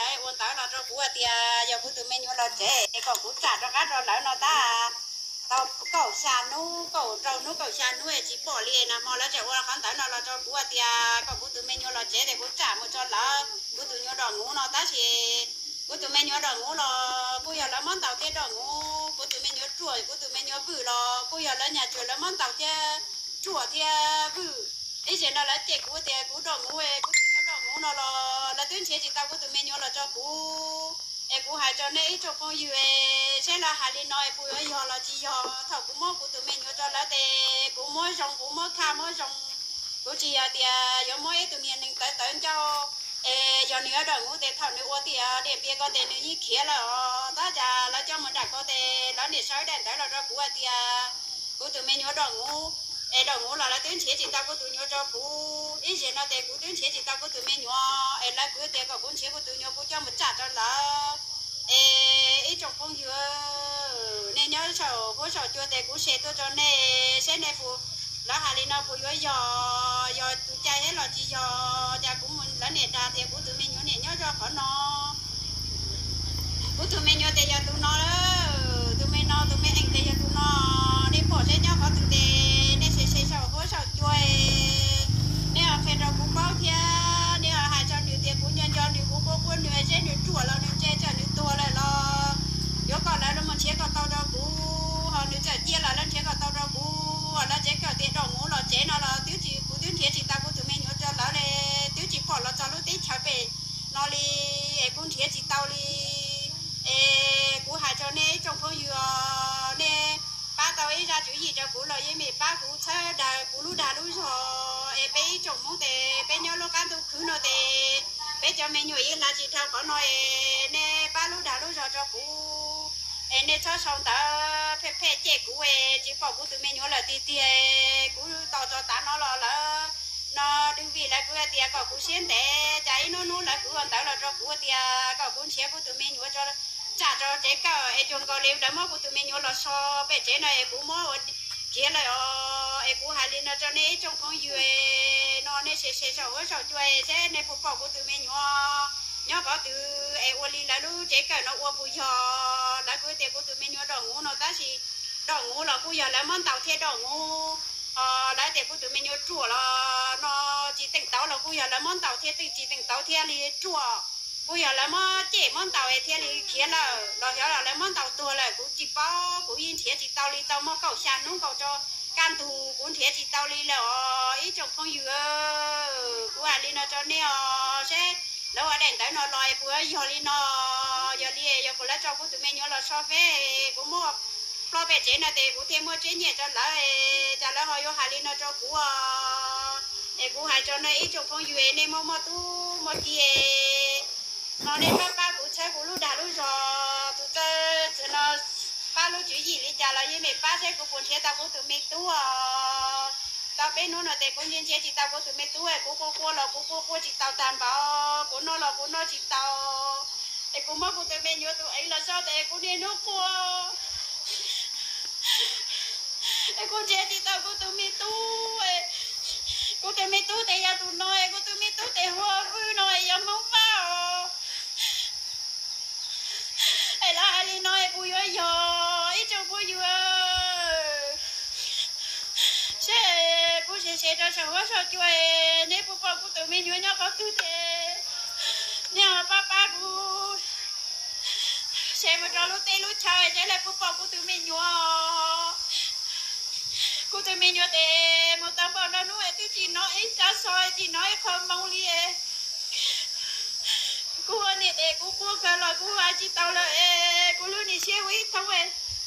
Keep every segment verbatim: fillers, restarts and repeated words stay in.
lại ôn tao nó cho bữa thì giờ bữa tụi mình nó chế còn bữa trả cho các rồi lại nó ta tao cậu xa nu cậu trâu nu cậu xa nu chỉ bỏ liền nè mà là chạy qua khán tao nó là cho bữa thì còn bữa tụi mình nó chế để bữa trả một cho là bữa tụi nó đỏ ngủ nó ta chỉ bữa tụi mình nó đỏ ngủ nó bây giờ là món tàu thế đỏ ngủ bữa tụi mình nó chuột bữa tụi mình nó vử nó bây giờ là nhà chuột là món tàu thế chuột thế vử ấy giờ nó là chạy bữa thì bữa đỏ ngủ ấy bữa tụi nó đỏ ngủ nó là là tuyến chế chỉ tao bữa tụi mình nó là cho bữa em cũng hay cho nên cho con yêu sẽ là hai lần nói bữa giờ là chỉ giờ thầu cũng mua của tụi mình cho là để cũng mua xong cũng mua khá mua xong cũng chỉ thì giờ mua tụi mình tới tới cho giờ nữa rồi ngủ để thầu nữa thì để biết có để nữa như kia là ta giờ là cho mình đã có để đó để soi đèn đó là cho của thì của tụi mình nữa rồi ngủ em rồi ngủ là là tuyến chế chỉ tao của tụi nhau cho của ý gì nó để của tuyến chế chỉ tao của tụi mình nữa em là của để có của chế của tụi nhau của cho mình trả cho là ít trong phong dừa nên nhớ sầu hỗ trợ cho để cũng sẽ tôi cho nên sẽ nên phụ là hà li nó phụ giờ giờ giờ tụi trai hết là chỉ giờ cha cũng mình là nè ta thì của tụi mình nhớ nè nhớ cho khỏi nó của tụi mình nhớ thì giờ tụi nó đó tụi mình nó tụi mình anh thì giờ tụi nó đi bỏ sẽ nhau khỏi tụi để nên sẽ sẽ sầu hỗ trợ cho nếu phải rồi cũng bao thia nếu hai cho nhiều tiền cũng nhân cho nhiều cũng có quân nhiều sẽ nhiều chùa là nhiều chơi cho nhiều tua lại lo nếu còn lại nó mình chế còn tao đâu cũng họ nếu chơi chia là lên chế còn tao đâu cũng họ là chế cả tiền đồng ngũ là chế nó là tiêu chỉ cũng tiêu chế chỉ tao cũng tụi mình nhớ cho nó là tiêu chỉ bỏ là cho nó tí trái về nó đi cũng chế chỉ tao đi cũng hai cho nên trong phố vừa nè ba tao ấy ra chữ gì cho cũng là với mẹ ba cũng chơi đà cũng lú đà lú rồi em bé chồng muốn để bé nhớ lúc ăn tôi cứ nói để bé cho mẹ nhồi là chỉ theo có nói nè ba lú đà lú rồi cho cũng em nè cho xong ta phê phê chè cũng em chỉ bảo cũng tụi mẹ nhớ là tì tì cũng tao cho ta nó là là nó đừng vì là cứ tiệt có cũng xuyên để trái nó nó là cứ còn tao là cho cũng tiệt có cũng xuyên của tụi mẹ nhớ cho trả cho chế cả em chọn có liều đấm của tụi mình nhớ là so bé chế này cũng mua kia là em cũng hai lần cho nên trong con dừa nó nên sẽ sẽ sầu sầu chui sẽ nên phục vụ của tụi mình nhớ nhớ có từ em qua đi là lúc chế cả nó qua bây giờ đã cứ tiền của tụi mình nhớ đỏ ngủ nó ta chỉ đỏ ngủ là bây giờ là món tàu thế đỏ ngủ đã tiền của tụi mình nhớ chùa là nó chỉ tỉnh táo là bây giờ là món tàu thế chỉ tỉnh táo thế đi chùa bây giờ là món chế món tàu ấy thế thì kia là là hiểu là món tàu tua là cũng chỉ bao cũng yên thế chỉ tàu đi tàu mà cầu sàn nó cầu cho can tù cũng thế chỉ tàu đi là ít trong không dừa của anh đi nó cho nên sẽ lâu ở đèn tới nó lòi bữa giờ đi nó giờ đi giờ cũng là cho của tụi mình nhớ là so với cũng mua lo về chế này thì cũng thêm mua chế nhẹ cho lại cho lại họ vô hai đi nó cho của em cũng hai cho nó ít trong không dừa nên mua mua tu mua kia nó nên ba ba cũng chơi cũng lúc đã lúc rồi tụi chơi nó ba lúc chữ gì đi trả lại với mẹ ba sẽ cũng buồn thế tao cũng tụi mẹ tu à tao bên nó là để cũng nhân chế chỉ tao cũng tụi mẹ tu ấy cũng cô cô là cũng cô cô chỉ tao tàn bảo cũng nó là cũng nó chỉ tao để cũng mất cũng tụi mẹ nhớ tụi ấy là sao để cũng đi nước cô để cũng chế chỉ tao cũng tụi mẹ tu ấy cũng tụi mẹ tu để giờ tụi nó cũng tụi mẹ tu để hoa vui nói giờ không vào ai là ai nói bùi ơi giờ ít cho bùi giờ sẽ bùi sẽ sẽ cho sao hóa sao chơi nếu bùi bùi tụi mình nhớ nhau có thứ thế nhà ba ba bùi sẽ mà cho lúc tê lúc chơi sẽ là bùi bùi tụi mình nhớ của tụi mình nhớ thế một tấm bao nó nuôi tôi chỉ nói ít ra soi chỉ nói không mong liền cô anh này để cô cô cái là cô ai chỉ tao là cô luôn đi xe với thằng ấy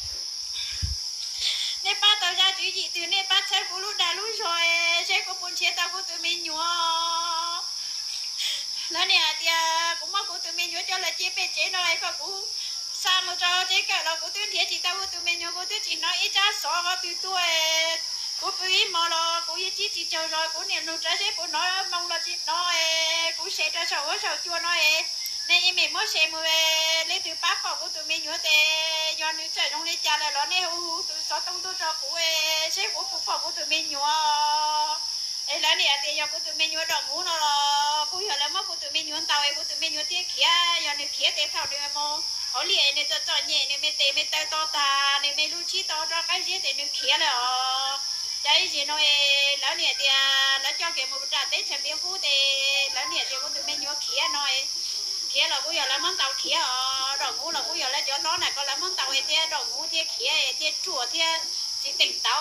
nên ba tao ra chữ gì từ nên ba xe cô luôn đã luôn rồi xe cô muốn xe tao cô tụi mình nhớ là nè thì cũng mong cô tụi mình nhớ cho là chế bé chế nó lại có cô sao mà cho chế cả là cô tuyên thiệt chỉ tao cô tụi mình nhớ cô tuyên chỉ nói ít ra xóa vào từ tuổi cô bị mà là cô chỉ chỉ chờ rồi cô niệm nụ trái xếp cô nói mong là chị nói cô sẽ cho sầu sầu chua nói nên em mình mới xem rồi lấy từ bác của cô tụi mình nhớ thế do nữ trời trong lấy cha là nó nè u từ sáu tông tôi cho cô xếp của cô của cô tụi mình nhớ ấy là nè thì do cô tụi mình nhớ đòn ngủ nó cú giờ là mất cú tụi mình nhuận tàu ấy cú tụi mình nhuận tiếc khía giờ này khía để thảo được mà họ liền này cho cho nhẹ này mấy tê mấy tay to ta này mấy lú chi to cho cái gì để nó khía là cái gì nói lão nè thì lão cho cái một trà tết xem biếu cú thì lão nè thì cú tụi mình nhuận khía nói khía là cú giờ là món tàu khía rồi ngủ là cú giờ là cho nó này còn là món tàu ấy thì rồi ngủ thì khía thì chùa thì chỉ tỉnh táo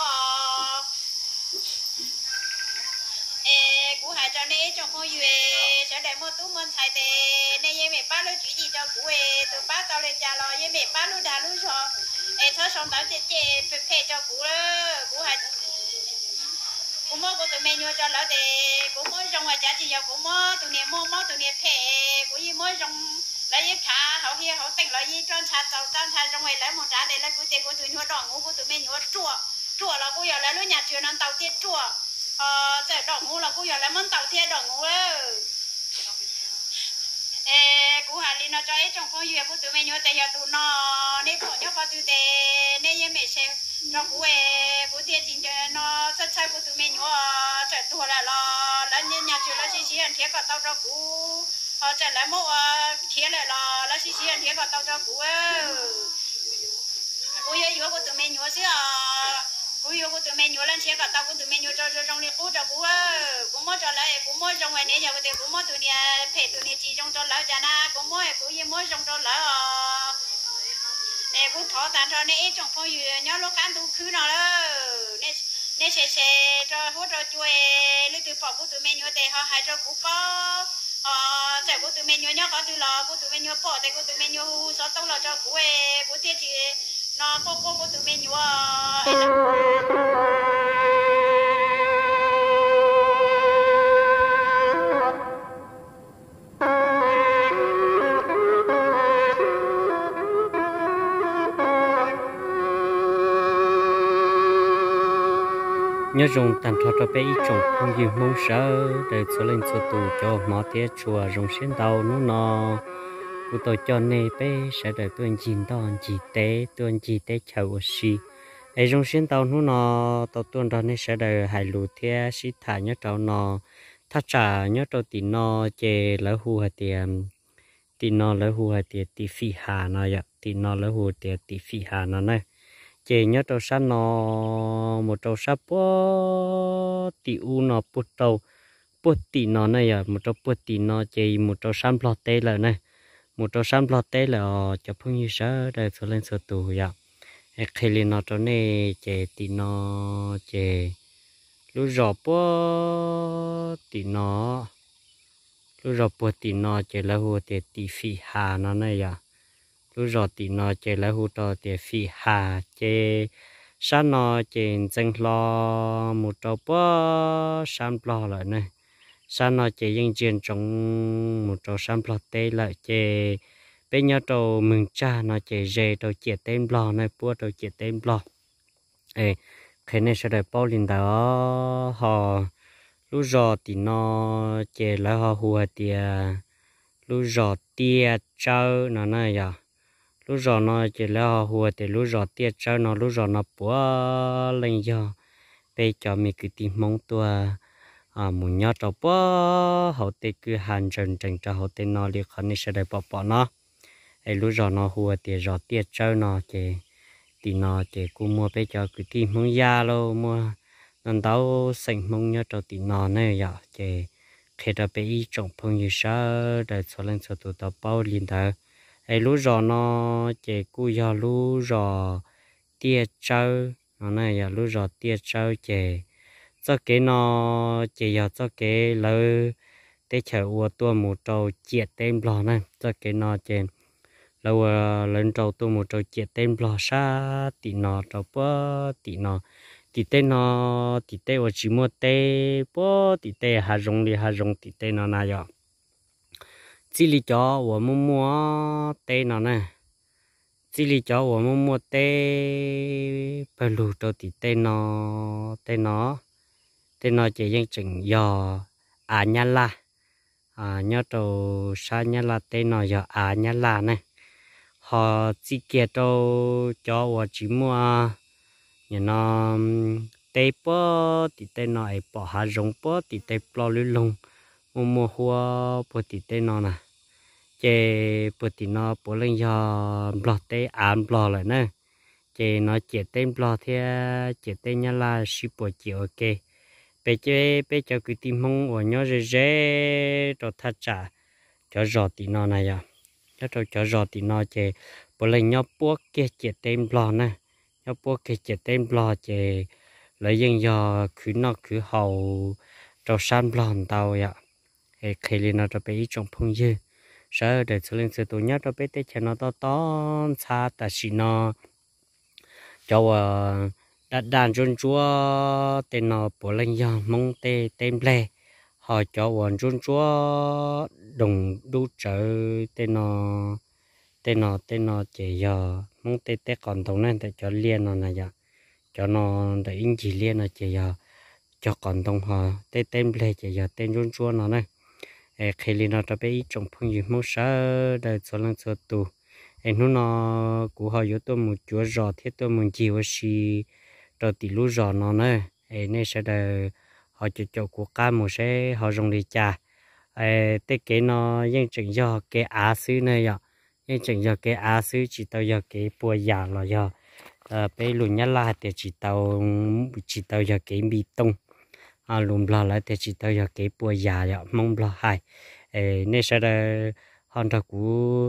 ê cú hai cho nên trong phong yue sẽ để mua tú mua xài tê nên em mẹ ba lô chỉ gì cho cú ê từ ba tao lên cha lo em mẹ ba lô đà lô cho ê thở xong tao chết chết phê phê cho cú đó cú hai cú mua cú tụi mình mua cho lỡ tê cú mua trong ngoài trả chỉ cho cú mua tụi niệm mua mua tụi niệm phê cú gì mua trong lấy ít thả hậu hi hậu tỉnh lấy gì tròn chặt tàu tròn chặt trong ngoài lấy một trả để lấy cú tê cú tụi mua đòn ngủ cú tụi mình mua chua chua là cú giờ lấy lúa nhà trường ăn tàu tiết chua ờ chạy đỏ ngủ là cô giờ lại muốn tàu thiê đỏ ngủ ơ ê cô hà linh nó cho ấy trong phong duyệt cô tụi mình nhớ tại giờ tụi nó nên bỏ nhớ vào tụi tè nên em mẹ xem trong cô ê cô thiê chính cho nó rất sai cô tụi mình nhớ chạy tua là lo là nhân nhà trường là xí xí ăn thiê cả tàu cho cô họ chạy lại một thiê lại lo là xí xí ăn thiê cả tàu cho cô ơ cô nhớ nhớ cô tụi mình nhớ xí cú yêu của tụi mình nhớ lên xe cả tao của tụi mình nhớ cho cho trong này cú cho cú ơ cú mua cho lại cú mua trong ngoài này giờ cái cú mua tụi này phải tụi này chỉ trong cho lỡ cho na cú mua cú yêu mua trong cho lỡ ê cú thọ tàn cho này trong phong yêu nhớ lúc ăn tu khứ nào đó nên nên xe xe cho hỗ trợ chui lấy từ bỏ của tụi mình nhớ để họ hai cho cú có ờ chạy của tụi mình nhớ nhớ có từ lò của tụi mình nhớ bỏ để của tụi mình nhớ số tông lò cho cú ê cú tiết chỉ nó cô cô của tụi mình nhớ nhớ dùng tàn thoát ra bé trồng không nhiều mong sợ để số lên số tù cho mỏ tía chùa rồng xuyên tàu nó nọ cụ tôi cho nên bé sẽ để tuần chín đòn chỉ tế tuần chỉ tế chầu xì ấy rồng xuyên tàu nó nọ tàu tuần đó nên sẽ để hải lù thea xí thả nhớ trâu nọ thắt trả nhớ trâu tì nọ chè lỡ hù hạt tiền tì nọ lỡ hù hạt tiền tì phi hà nọ vậy tì nọ lỡ hù tiền tì phi hà nọ này chè nhớ trâu sát nó một trâu sát bó tì u nó bút trâu bút tì nó này à một trâu bút tì nó chè một trâu sát lọt tê lại này một trâu sát lọt tê là cho phong như sao đây số lên số tù vậy khi lên nó trâu này chè tì nó chè lúc rọ bó tì nó lúc rọ bó tì nó chè là hồ tè tì phi hà nó này à lúc rồi thì nó chơi lại hút cho thì phi hà chơi sáng nó chơi chân lo một trâu bó sáng lo lại này sáng nó chơi dân chuyện trong một trâu sáng lo tê lại chơi bên nhau trâu mừng cha nó chơi dê trâu chia tên lo này búa trâu chia tên lo ê cái này sẽ được bao linh đó họ lúc rồi thì nó chơi lại họ hùa thì lúc rồi tia trâu nó này à lúc rồi nó chỉ là hùa thì lúc rồi tiết trâu nó lúc rồi nó bữa lên giờ bây giờ mình cứ tìm mong tua à muốn nhớ cho bữa hậu tê cứ hành trình trình cho hậu tê nó liền khẩn sẽ để bỏ bỏ nó ấy lúc rồi nó hùa thì rồi tiết trâu nó chỉ thì nó chỉ cũng mua bây giờ cứ tìm mong ya luôn mua nên tao sinh mong nhớ cho thì nó này giờ chỉ khi đó bây trồng phong như sao để cho lên cho tụi tao bao liền thở ấy lú rò nó chỉ cú giờ lú rò tia trâu nó này giờ lú rò tia trâu chỉ cho cái nó chỉ giờ cho cái lỡ để chờ uo tua một trâu chiết tên bò này cho cái nó chỉ lâu lên trâu tua một trâu chiết tên bò sa tị nó trâu bơ tị nó tị tên nó tị tên ở chỉ mua tê bơ tị tên hà rong đi hà rong tị tên nó này giờ chỉ lý cho我们摸tay nó nè chỉ lý cho我们摸tay phải lù cho thì tay nó tay nó tay nó chỉ những chừng giờ à nhá la à nhớ trâu sa nhá la tay nó giờ à nhá la nè họ chỉ kia trâu cho我chỉ mua nhà nó tay bó thì tay nó ấy bỏ hà rong bó thì tay bó lưỡi lông mua mua hoa bữa tí tê nó nè chế bữa tí nó bữa lên giờ blog tê án blog lại nè chế nó chế tên blog thì chế tên nhá là shipper chế ok bây chế bây giờ cứ tìm mong của nhau rồi dễ cho thắt trả cho rõ tí nó này à cho cho cho rõ tí nó chế bữa lên nhau buộc cái chế tên blog nè nhau buộc cái chế tên blog chế lấy dân giờ cứ nó cứ hậu cho san blog tàu vậy thì khi lên nó cho bé trong phong dư sợ để xử lý sự tụ nhất cho bé tết cho nó to to xa ta xí nó cho đã đàn run chúa tên nó bỏ lên giờ mong tê tên ble họ cho bọn run chúa đồng đu trợ tên nó tên nó tên nó chỉ giờ mong tê tê còn tông nên để cho liên nó này giờ cho nó để in chỉ liên nó chỉ giờ cho còn tông họ tê tên ble chỉ giờ tên run chúa nó này khi lên nó cho bé trong phong dư mong sợ để cho lần cho tụ em nó cũng họ yếu tôi một chúa rõ thiết tôi một chiều xí rồi tỷ lú rõ nó nữa em nên sẽ để họ chịu chịu của cá một sẽ họ dùng để trả tết cái nó những chuyện do cái á xứ này ạ những chuyện do cái á xứ chỉ tao do cái bùa giả là do bé lùn nhá la thì chỉ tao chỉ tao do cái bê tông à lùn bla lại thì chỉ tao do cái bùa giả ạ mong bla hai nên sẽ để họ đã cũng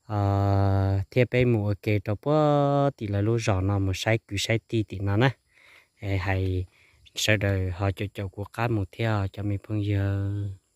à thiết bị mua cái đó bữa thì là lúc rõ nó một sai cứ sai tí thì nó nè hay sau đó họ cho cho của cá một theo cho mình phong giờ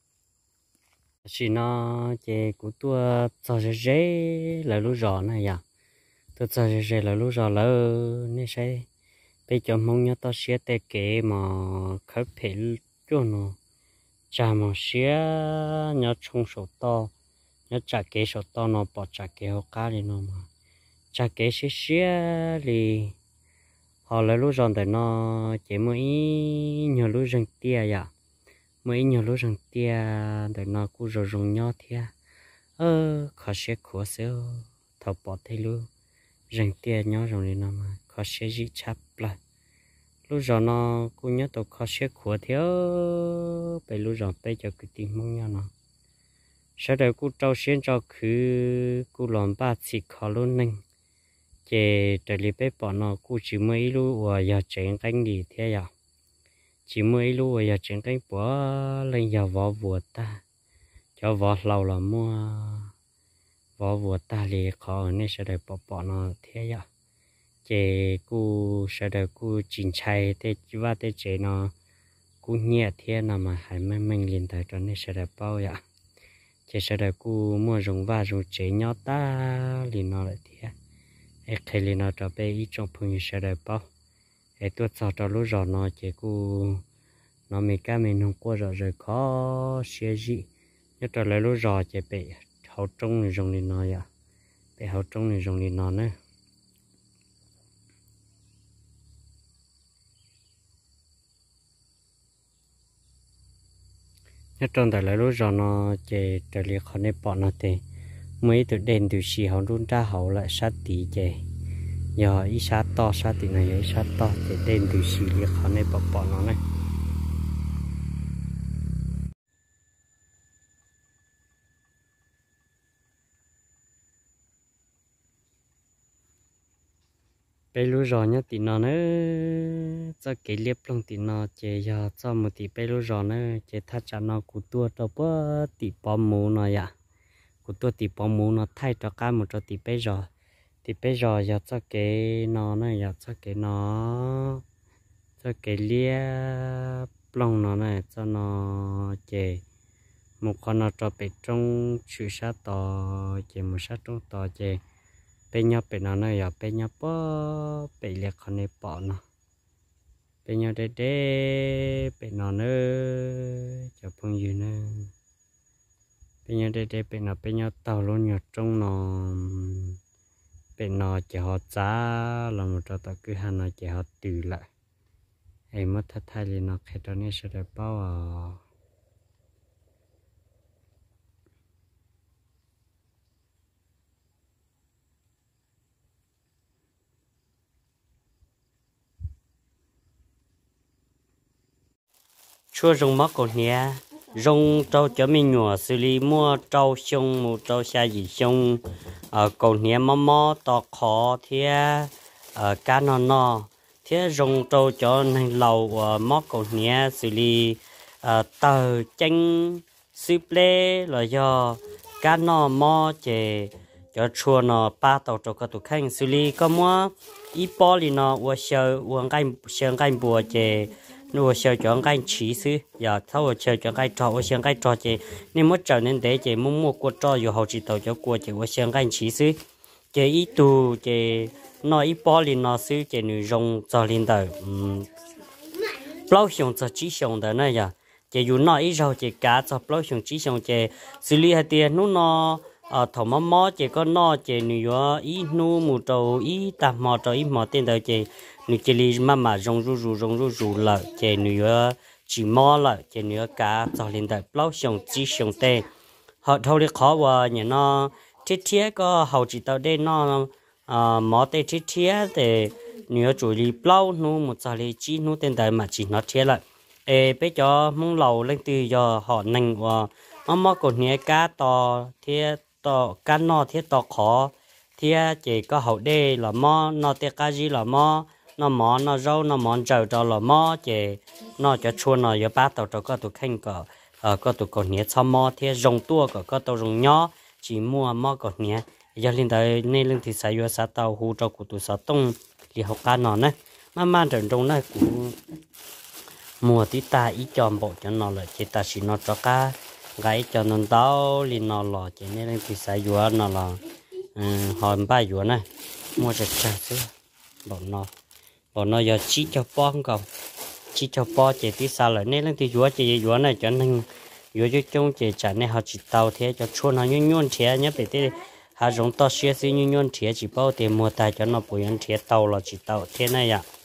chỉ nó chế của tôi cho dễ dễ là lúc rõ này à tôi cho dễ dễ là lúc rõ là nên sai bây giờ mong nhớ tao sẽ để cái mà khởi phải cho nó chả mà sẽ nhớ trong số to nhớ trả cái số to nó bỏ trả cái hộp cá đi nó mà trả cái xí xí thì họ lấy lúc rồi thì nó chỉ mới nhiều lúc rừng tia vậy mới nhiều lúc rừng tia để nó cũng rồi rụng nhau thia ơ khó sẽ khó xíu thầu bỏ thấy luôn rừng tia nhau rồi đi nó mà khó sẽ gì chắp lại lúc rồi nó cũng nhớ tụi khó sẽ khó thiếu bây lúc rồi bây giờ cứ tìm mong nhau nó sau đó cô trâu xuyên cho cứ cô làm ba chỉ khó luôn nè chế trở lại bé bỏ nó cô chỉ mấy lúc và giờ chuyển canh đi thế à chỉ mấy lúc và giờ chuyển canh bỏ lên giờ vỏ vụt ta cho vỏ lâu là mua vỏ vụt ta thì khó nên sau đó bỏ bỏ nó thế à chế cô sau đó cô chỉnh chạy thế chỉ và thế chế nó cô nhẹ thế nào mà hay mấy mình liền tại cho nên sau đó bao ạ chế sau đó cô mua dùng và dùng chế nhau ta liền nó lại thế khi lên nó cho bé ít trong phong sẽ được bao để tôi cho cho lúc rồi nó chỉ cô nó mình cá mình không qua rồi rồi khó xia gì nhớ cho lại lúc rồi chỉ bé hậu trong này dùng đi nó vậy bé hậu trong này dùng đi nó nữa nhớ trong tại lại lúc rồi nó chỉ trở lại khó nên bỏ nó thì mấy từ đèn từ xì họ run ra hậu lại sát tí chè giờ ít sát to sát tí này ít sát to thì đèn từ xì liệt họ này bỏ bỏ nó này bây lúc rồi nhá tí nó nữa cho cái liếp lông tí nó chè giờ cho một tí bây lúc rồi nữa chè thắt chặt nó cụ tua cho bữa tí bom mù nó vậy của tôi thì bỏ mũ nó thay cho cái một cho thì bây giờ thì bây giờ giờ cho cái nó này giờ cho cái nó cho cái lia plong nó này cho nó chè một con nó cho bị trong chữ sát to chè một sát trong to chè bây nhau bị nó này giờ bây nhau bỏ bị liệt con này bỏ nó bây nhau để để bị nó nữa cho phong dư nữa bây giờ đây đây bên nào bên nhau tàu luôn nhở trong nó bên nào chỉ họ giá là một trò tàu cứ hàng nào chỉ họ từ lại em mất thay thay liền nó khi đó nên sẽ được bao à chua rồng mắc còn nhé rong trâu cho mình nhỏ xử lý mua trâu xong mua trâu xa gì xong ở còn nhẹ mò mò to khó thế ở cá nó nó thế rong trâu cho nên lầu mót còn nhẹ xử lý tờ chanh xíp lê là do cá nó mò chè cho chua nó ba tàu trâu cái tụ khanh xử lý có mua ít bỏ đi nó uống sờ uống cái sờ cái bùa chè nuôi sờ chọn cái chỉ xứ giờ thâu sờ chọn cái trò uống sờ cái trò chè nên mất trở nên để chè mua mua của trò rồi hậu chỉ tàu cho của chè uống sờ cái chỉ xứ chè ít tu chè nó ít bỏ đi nó xứ chè nuôi rong cho lên đời bao nhiêu cho chỉ xong đời này giờ chè dù nó ít rau chè cá cho bao nhiêu chỉ xong chè xử lý hai tiền nó nó ở thầu mò mò chè có nó chè nuôi ít nu mù trâu ít tạm mò trâu ít mò tiền đời chè nuôi chè li mà mà rong ru ru rong ru ru lợ chè nuôi chỉ mò lợ chè nuôi cá cho lên đời bao nhiêu chỉ xong tê họ thâu đi khó và nhà nó thiết thiết có hậu chỉ tao đây nó mò tê thiết thiết để nuôi chủ li bao nu một giờ li chỉ nu tiền đời mà chỉ nó thiết lại ê bây giờ mong lầu lên từ giờ họ nành và nó mò còn nuôi cá to thiết to cá nó thiết to khó thiết chỉ có hậu đây là mò nó thiết cá gì là mò nó mò nó rau nó mò trầu trầu là mò chỉ nó cho chua nó giờ ba tàu trâu có tụ khanh có ờ có tụ còn nhẹ sau mò thiết rồng tua có có tàu rồng nhỏ chỉ mua mò còn nhẹ giờ lên tới nên lên thì xài vô sa tàu hú trâu của tụ sa tông thì học cá nó này mà mà trận trong này cũng mùa tí ta ít chọn bộ cho nó là chỉ ta chỉ nó cho cá gái cho nó tao liền nó lò chỉ nên lên thì xài vô nó là hòn ba vô này mua chặt chặt chứ bọn nó bọn nó giờ chỉ cho bón còn chỉ cho bón chỉ tí sao lại nên lên thì vô chỉ vô này cho nên vô cho chung chỉ trả nên họ chỉ tàu thế cho chuột nó nhún nhún thế nhé bị thế họ dùng to xe xí nhún nhún thế chỉ bao tiền mua tài cho nó bùi ăn thế tàu là chỉ tàu thế này ạ.